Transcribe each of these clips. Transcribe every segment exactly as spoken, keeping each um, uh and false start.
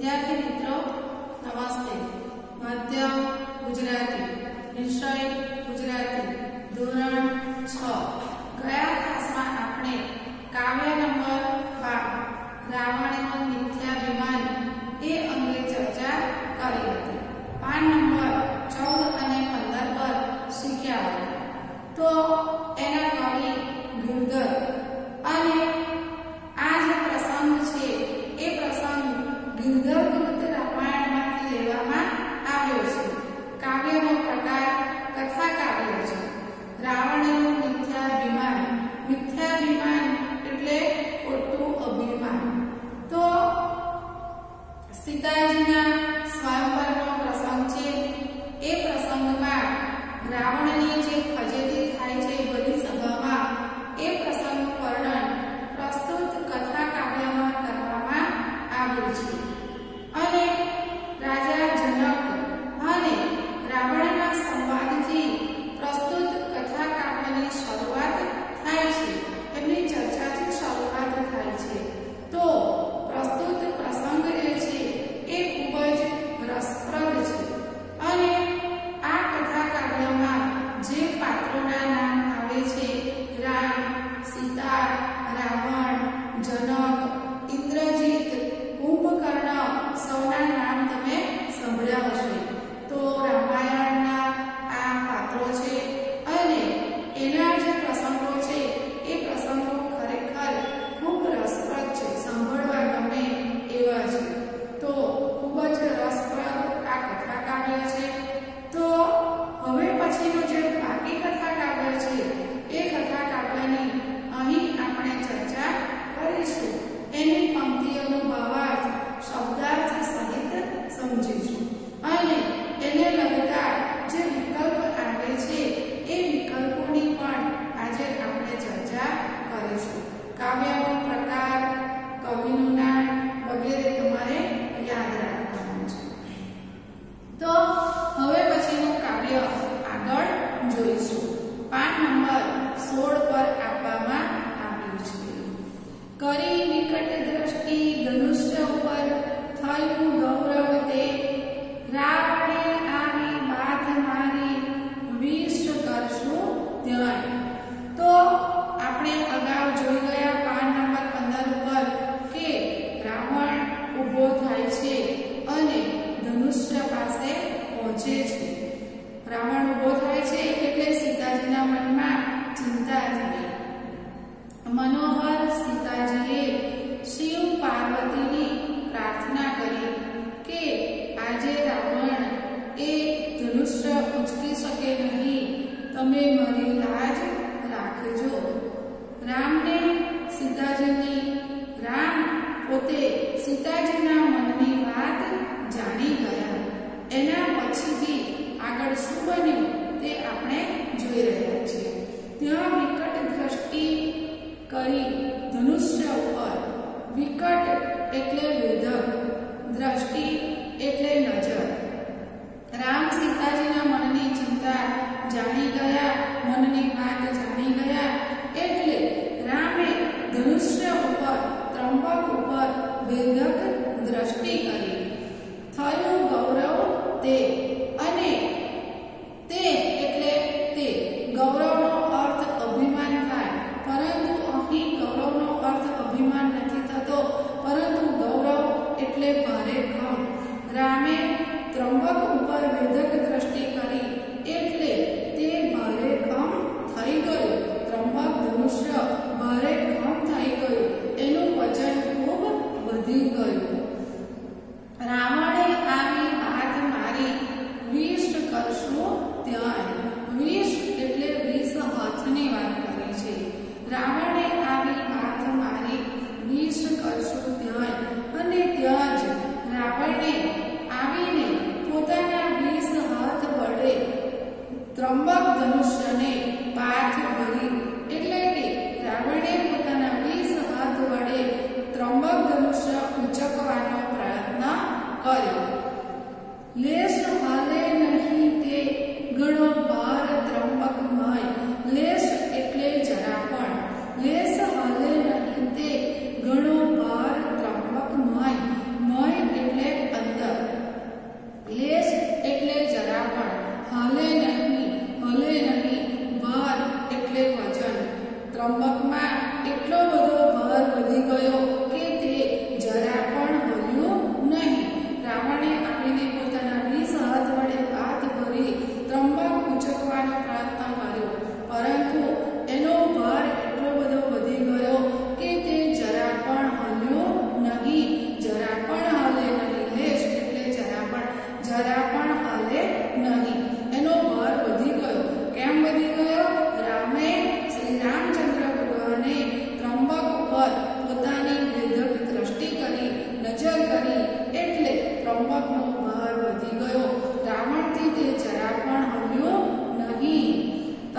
વિદ્યાર્થી મિત્રો નમસ્તે. માધ્યમ ગુજરાતી, વિષય ગુજરાતી, ધોરણ છ. ગયા ક્લાસમાં આપણે કાવ્ય નંબર બાર રાવણનું મિથ્યાભિમાન એ અંગે ચર્ચા કરી હતી. પાન નંબર ચૌદ અને પંદર પર શીખ્યા હતા. તો એના કવિ ગુર્જર અને આ જે પ્રસંગ છે એ પ્રસંગ ગિરધરકૃત રામાયણમાંથી લેવામાં આવ્યો છે. કાવ્યનો પ્રકાર કથા કાવ્ય છે. રાવણનું મિથ્યાભિમાન, મિથ્યાભિમાન એટલે ખોટું અભિમાન. તો સીતાજીના સ્વયંવરનો પ્રસંગ છે. એ પ્રસંગમાં રાવણની જે ફજેતી થાય છે બધી સભામાં, એ પ્રસંગનું વર્ણન પ્રસ્તુત કથા કાવ્યમાં કરવામાં આવ્યું છે. અને રાજા જનક અને રાવણના સંવાદથી પ્રસ્તુત કથા કાવ્યની શરૂઆત થાય છે. એમની ચર્ચાથી શરૂઆત થાય છે. તો પ્રસ્તુત પ્રસંગ એ છે એ ખૂબ જ રસપ્રદ છે. અને આ કથા કાવ્યમાં જે પાત્રોના નામ આવે છે, રામ, સીતા, રાવણ, જનક, ઇન્દ્રજીત, કુંભકર્ણ, સૌના નામ તમે સાંભળ્યા હશે. તો રામાયણના આ પાત્રો છે અને એના જે પ્રસંગો છે એ પ્રસંગો ખરેખર ખૂબ રસપ્રદ છે, સાંભળવા ગમે એવા છે. તો ખૂબ જ રસપ્રદ આ કથા કાવ્ય છે. તો હવે પછીનું જે બાકી કથા કાવ્ય છે એ કથા કાવ્યની અહીં આપણે ચર્ચા કરીશું. એની પંક્તિઓનો ભાવાર્થ શબ્દાર્થ સહિત સમજીશું અને એને લગતા જે વિકલ્પ આવે છે એ વિકલ્પોની પણ આજે આપણે ચર્ચા કરીશું. કાવ્યનો પ્રકાર, કવિનું નામ વગેરે તમારે યાદ રાખવાનું છે. તો હવે પછીનું કાવ્ય આગળ જોઈશું. પાન નંબર સોળ પર આપવામાં આવ્યું છે. કરી વિકટ દ્રષ્ટિ ધનુષ્ય ઉપર થયું ગૌરવ તે, રાવણે આવી બાધ મારી વિષ કરશું ધ્યાન. તો આપણે અગાઉ જોઈ ગયા પાન નંબર પંદર ઉપર કે રાવણ ઊભો થાય છે અને ધનુષ્ય પાસે પહોંચે છે. રાવણ ઊભો થાય છે એટલે સીતાજીના મનમાં ચિંતા થઈ. મનોહર સીતાજીએ શિવ પાર્વતીની પ્રાર્થના કરી કે આજે રાવણ એ ધનુષ્ય ઉચકી શકે નહીં, તમે મારી લાજ રાખજો. રામને સીતાજીની રામ પોતે સીતાજીના મનની વાત જાણી ગયા. એના પછીથી આગળ શું બન્યું તે આપણે જોઈ રહ્યા છીએ. ત્યાં વિકટ દ્રષ્ટિ કરી ધનુષ્ય ઉપર. વિકટ એટલે વેધક, દ્રષ્ટિ એટલે નજર. રામ સીતાજીના મનની ચિંતા જાણી ગયા, મનની વાત જાણી ગયા એટલે રામે ધનુષ્ય ઉપર, ત્રંબક ઉપર વેધક દ્રષ્ટિ કરી. થયું ગૌરવ તે. અને તે એટલે તે. ગૌરવનો અર્થ અભિમાન થાય, પરંતુ અહીં ગૌરવનો અર્થ અભિમાન નથી થતો, પરંતુ ગૌરવ એટલે ભારે ઘમ. રામે ત્રંબક ઉપર વેધક દ્રષ્ટિ કરી એટલે તે ભારે ઘમ થઈ ગયો. ત્રંબક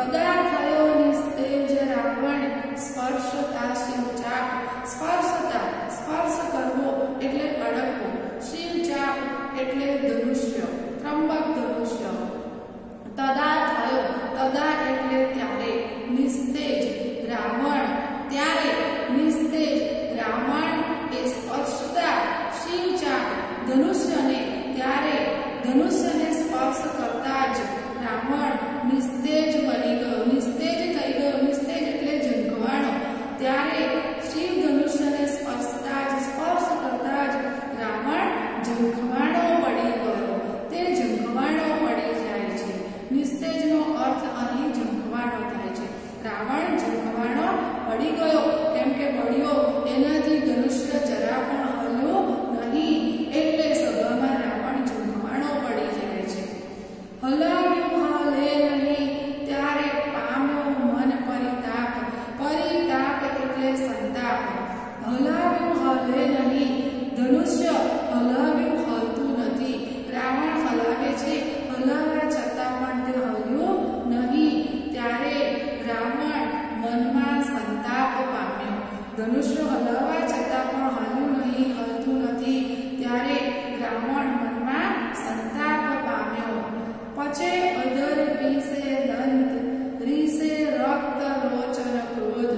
તદા થયો નિસ્તેજ રાવણ સ્પર્શતા શિવચાપ સ્પર્શતા સ્પર્શ કરવો એટલે અડકવો શિવચાપ એટલે ધનુષ્ય ત્રંબક ધનુષ્ય તદા થયો તદા એટલે ત્યારે નિસ્તેજ રાવણ ત્યારે નિસ્તેજ રાવણ એ સ્પર્શતા શિવચાપ ધનુષ્યને ત્યારે ધનુષ્યને સ્પર્શ કરતા જ રાવણ નિસ્તેજ બની ગયો નિસ્તેજ થઈ ગયો નિસ્તેજ એટલે ઝંખવાણો ત્યારે શિવ ધનુષ્યને સ્પર્શતા જ સ્પર્શ કરતા જ રાવણ ઝંખવાણો પડી ગયો તે ઝંખવાણો પડી જાય છે નિસ્તેજનો અર્થ અહીં ઝંખવાણો થાય છે રાવણ ઝંખવાણો પડી ગયો કેમ કે પડ્યો એનાથી ધનુષ્ય જરા પણ હલ્યું નહીં એટલે સભામાં રાવણ ઝંખવાણો પડી જાય છે હલાવ્યું હાલે નહીં ત્યારે પામ્યો મન પરિતાપ પરિતાપ એટલે સંતાપ હલાવ્યું હાલે નહીં ધનુષ્ય હલાવ્યું હાલતું નથી રાવણ હલાવે છે હલાવ્યા છતાં પણ તે હલ્યું નહીં ત્યારે રાવણ મનમાં સંતાપ પામ્યો ધનુષ્ય હલાવવા છતાં પણ હલ્યું નહીં હલતું નથી ત્યારે રાવણ મનમાં સંતાપ પામ્યો પછી અધર પીસે દંત રીસે રક્ત લોચન ક્રોધ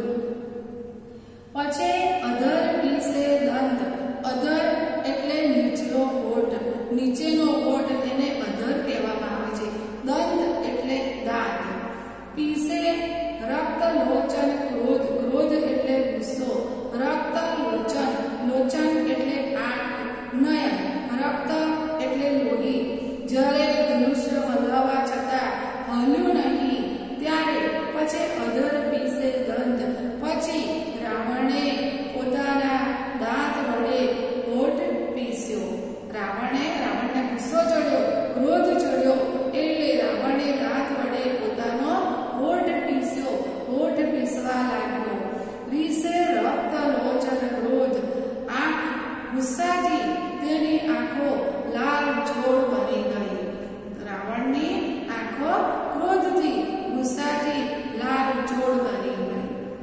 પછી અધર પીસે દંત અધર એટલે નીચલો હોઠ નીચેનો હોઠ તેને અધર કહેવામાં આવે છે દંત એટલે દાંત પીસે રક્ત લોચન ક્રોધ ક્રોધ એટલે ગુસ્સો રક્ત લોચન લોચન એટલે આંખ નયન રક્ત એટલે લોહી જ્યારે ધનુષ્ય હલાવવા છતાં હલ્યું નહીં ત્યારે પછી અધર પીસે દંત પછી રાવણે પોતાના દાંત વડે હોઠ પીસ્યો રાવણે રાવણને ગુસ્સો ચડ્યો ક્રોધ ચડ્યો એટલે રાવણે દાંત વડે પોતાનો હોઠ પીસ્યો હોઠ પીસવા લાગ્યો રીસે રક્ત લોચન ક્રોધ આંખ ગુસ્સાથી તેની આંખો લાલ જોડ બની ગઈ રાવણની આંખો ક્રોધથી ગુસ્સાથી લાલ જોડ બની ગઈ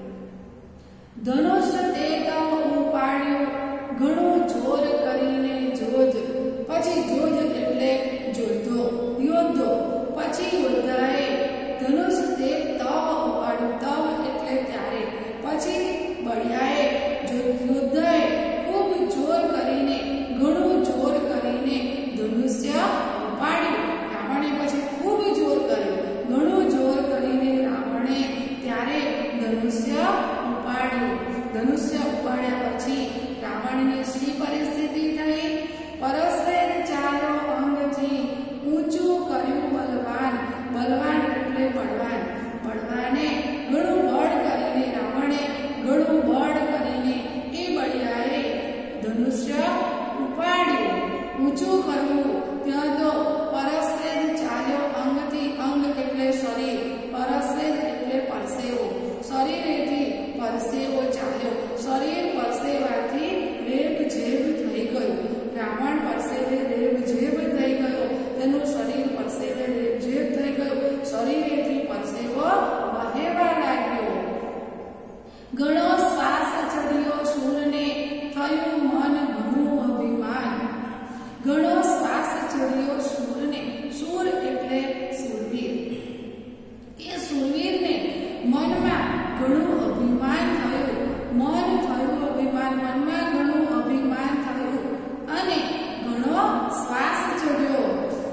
ધનુષ્ય તે તવ ઉપાડ્યો ઘણું જોર કરીને જોધ પછી જોધ એટલે જોધો યોદ્ધો પછી યોદ્ધાએ ધનુષ તે તવ ઉપાડ્યું તવ એટલે ત્યારે પછી બળિયાએ યોદ્ધાએ ખૂબ જોર કરીને ઘણું જોર કરીને ધનુષ્ય ઉપાડ્યું રાવણે પછી ખૂબ જોર કર્યો ઘણું જોર કરીને રાવણે ત્યારે ધનુષ્ય ઉપાડ્યું ધનુષ્ય ઉપાડ્યા પછી રાવણની શી પરિસ્થિતિ થઈ પરસે ચાલો અંગથી ઊંચું કર્યું બલવાન બલવાન એટલે બળવાન બળવાને ઘણું બળ કરીને રાવણે ઘણું બળ કરીને એ બળિયાએ ધનુષ્ય ઉપાડ્યું ઊંચું કરવું ત્યાં તો પરસેદ ચાલ્યો અંગથી અંગ એટલે શરીર પરસેદ એટલે પરસેવો શરીરેથી પરસેવો ચાલ્યો શરીર પરસેવાથી રેબ જેબ થઈ ગયું રાવણ પરસેવે રેબ જેબ થઈ ગયો તેનું શરીર પરસેવે રેબ જેબ થઈ ગયું શરીરેથી પરસેવો વહેવા લાગ્યો ઘણો શ્વાસ ચડ્યો શૂરને થયું મન ઘણું અભિમાન ઘણો શ્વાસ ચડ્યો શૂરને શૂર એટલે શૂરવીર એ શૂરવીરને મનમાં ઘણું અભિમાન થયું મન થયું અભિમાન મનમાં ઘણું અભિમાન થયું અને ઘણો શ્વાસ ચડ્યો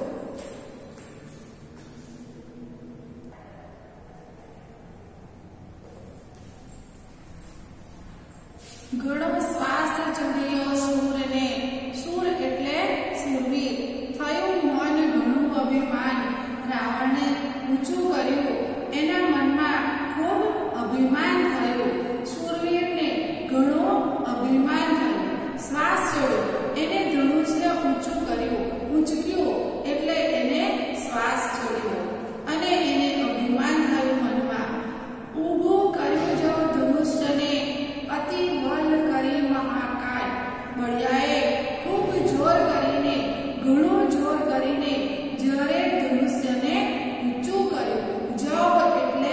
ઘણો શ્વાસ ચડ્યો શૂરને શૂર એટલે શૂરવીર થયું મન ઘણું અભિમાન રાવણે ઊંચું કર્યું એના મનમાં ખૂબ અભિમાન થયું શૂરવીરને ઘણો અભિમાન થયું શ્વાસ ચડ્યો એને ધનુષ્ય ઊંચું કર્યું ઊંચક્યું એટલે એને શ્વાસ ચડ્યો અને એને અભિમાન થયું મનમાં ઊભું કર્યું જો ધનુષ્યને અતિ બળ કરી મહાકાય બળિયાએ ખૂબ જોર કરીને ઘણું જોર કરીને જ્યારે ધનુષ્યને ઊંચું કર્યું જબ એટલે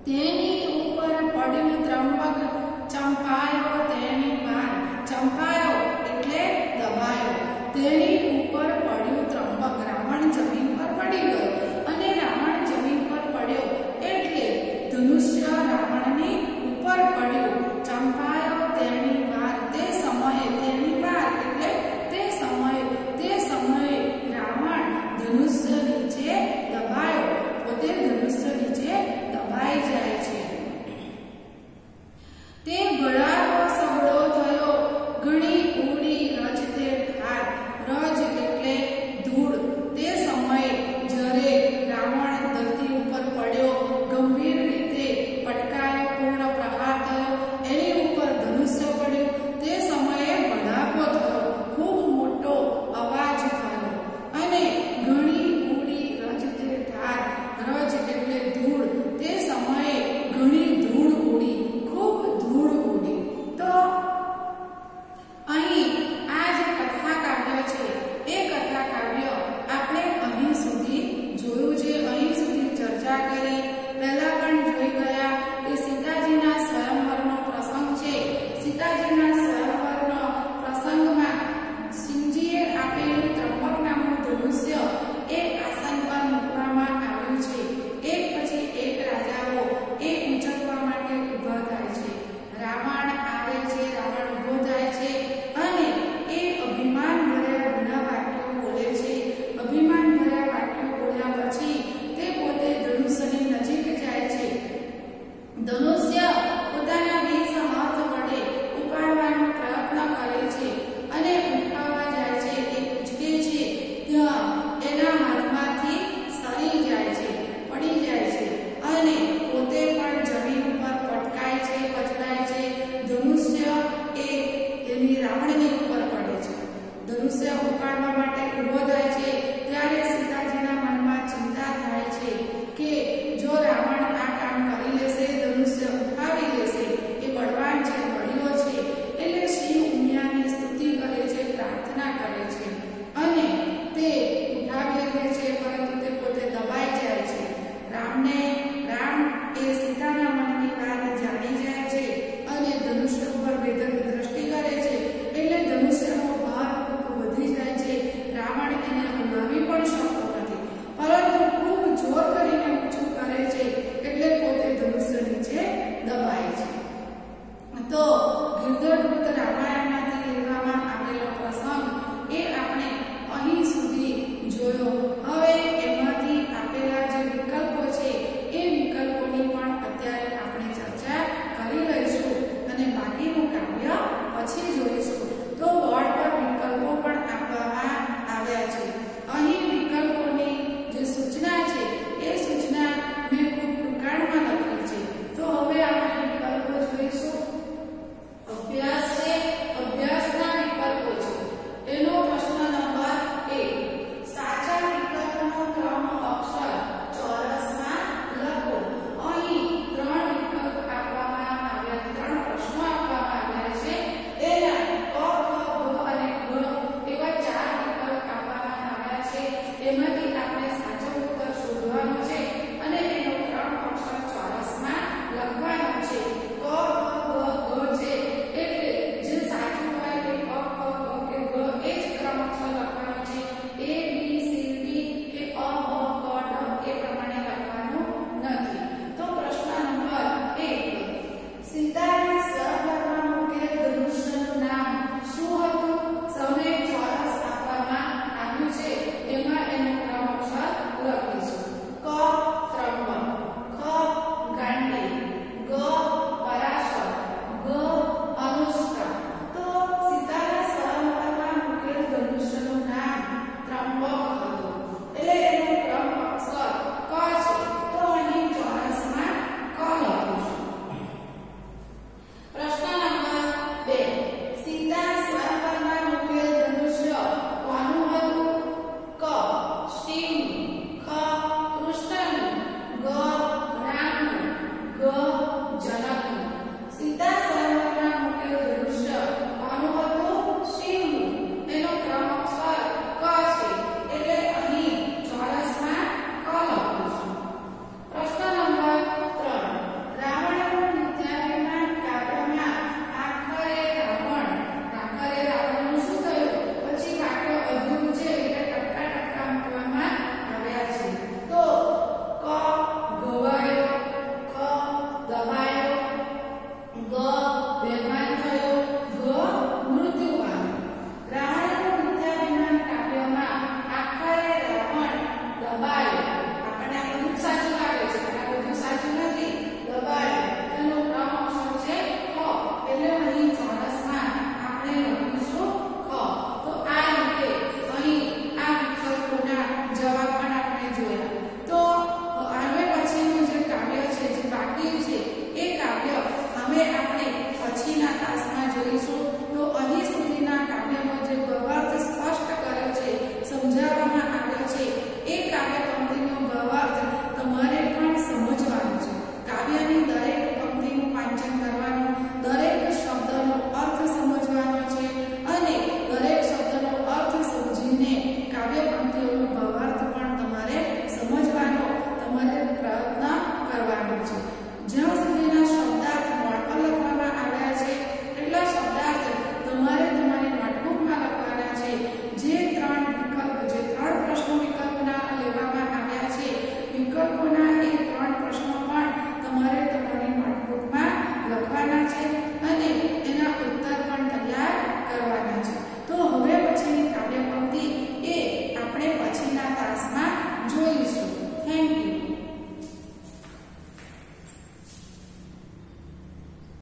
તેની